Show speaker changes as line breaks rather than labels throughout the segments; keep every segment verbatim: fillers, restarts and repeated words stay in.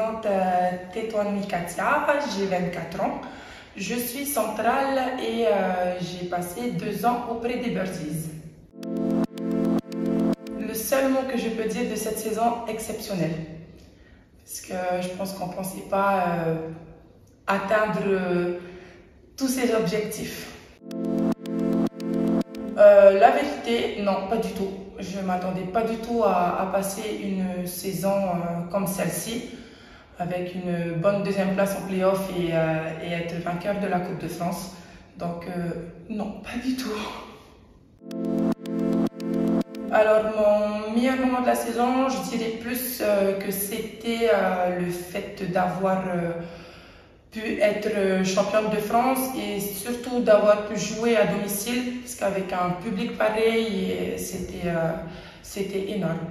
présente euh, Tétouane Katia, j'ai vingt-quatre ans. Je suis centrale et euh, j'ai passé deux ans auprès des Birdies. Le seul mot que je peux dire de cette saison, exceptionnelle. Parce que je pense qu'on ne pensait pas euh, atteindre euh, tous ces objectifs. Euh, la vérité, non, pas du tout. Je ne m'attendais pas du tout à, à passer une saison euh, comme celle-ci, avec une bonne deuxième place en play-off et, euh, et être vainqueur de la Coupe de France. Donc, euh, non, pas du tout. Alors, mon meilleur moment de la saison, je dirais plus euh, que c'était euh, le fait d'avoir euh, pu être championne de France et surtout d'avoir pu jouer à domicile, parce qu'avec un public pareil, c'était euh, c'était énorme.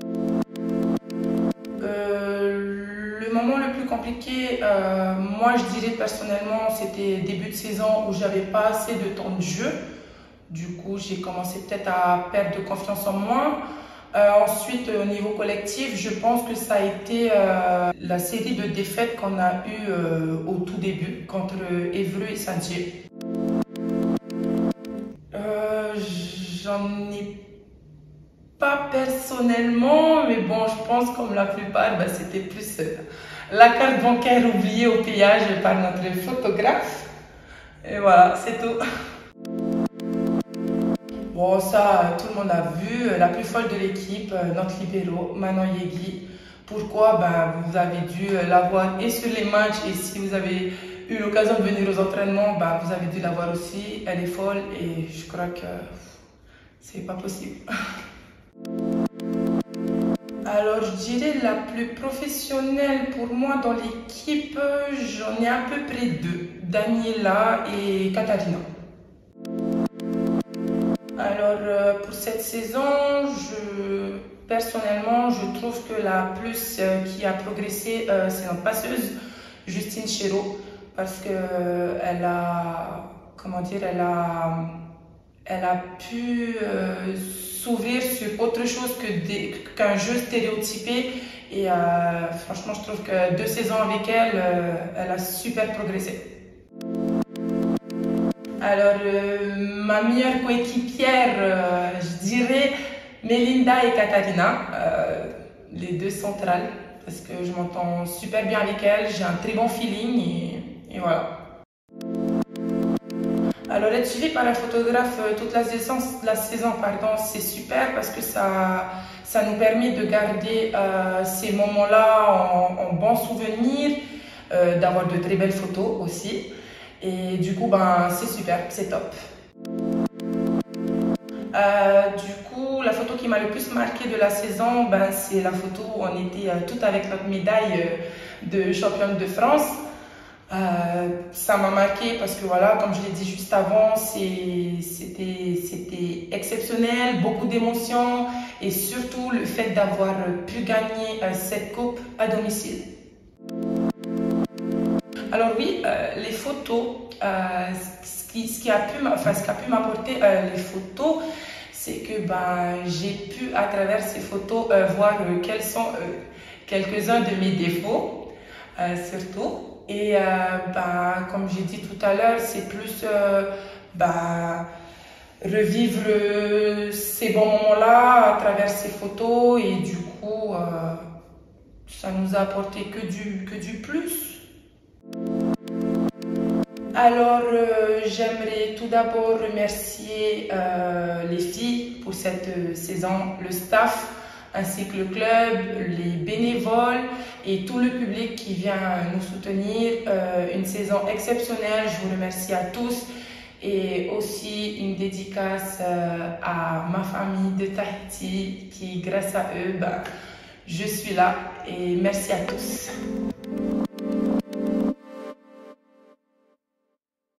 Euh, le moment le plus compliqué, euh, moi je dirais personnellement, c'était début de saison où j'avais pas assez de temps de jeu. Du coup, j'ai commencé peut-être à perdre de confiance en moi. Euh, ensuite, au niveau collectif, je pense que ça a été euh, la série de défaites qu'on a eues euh, au tout début contre Évreux et Saint-Dié. Euh, J'en ai pas personnellement, mais bon, je pense comme la plupart, bah, c'était plus euh, la carte bancaire oubliée au péage par notre photographe. Et voilà, c'est tout. Bon, ça, tout le monde a vu, la plus folle de l'équipe, notre libéro, Manon Yegui. Pourquoi? Ben, vous avez dû la voir et sur les matchs, et si vous avez eu l'occasion de venir aux entraînements, ben, vous avez dû la voir aussi. Elle est folle et je crois que c'est pas possible. Alors, je dirais la plus professionnelle pour moi dans l'équipe, j'en ai à peu près deux, Daniela et Katharina. Alors, euh, pour cette saison, je, personnellement, je trouve que la plus euh, qui a progressé, euh, c'est notre passeuse, Justine Chéreau, parce que euh, elle a, comment dire, elle a, elle a pu euh, s'ouvrir sur autre chose que qu'un jeu stéréotypé. Et euh, franchement, je trouve que deux saisons avec elle, euh, elle a super progressé. Alors, euh, ma meilleure coéquipière, euh, je dirais Melinda et Katharina, euh, les deux centrales, parce que je m'entends super bien avec elles, j'ai un très bon feeling et, et voilà. Alors, être suivi par un photographe toute la saison, la saison pardon, c'est super parce que ça, ça nous permet de garder euh, ces moments-là en, en bon souvenir, euh, d'avoir de très belles photos aussi. Et du coup, ben, c'est super, c'est top. Euh, du coup, la photo qui m'a le plus marqué de la saison, ben, c'est la photo où on était euh, toutes avec notre médaille euh, de championne de France. Euh, ça m'a marqué parce que voilà, comme je l'ai dit juste avant, c'était c'était exceptionnel, beaucoup d'émotions et surtout le fait d'avoir pu gagner euh, cette coupe à domicile. Alors oui, euh, les photos, euh, ce qui, ce qui a pu, enfin, ce qu'a pu m'apporter euh, les photos, c'est que ben, j'ai pu à travers ces photos euh, voir euh, quels sont euh, quelques-uns de mes défauts, euh, surtout. Et euh, ben, comme j'ai dit tout à l'heure, c'est plus euh, ben, revivre euh, ces bons moments-là à travers ces photos et du coup, euh, ça nous a apporté que du, que du plus. Alors, euh, j'aimerais tout d'abord remercier euh, les filles pour cette euh, saison, le staff, ainsi que le club, les bénévoles et tout le public qui vient nous soutenir. Euh, une saison exceptionnelle, je vous remercie à tous. Et aussi une dédicace euh, à ma famille de Tahiti qui, grâce à eux, ben, je suis là. Et merci à tous.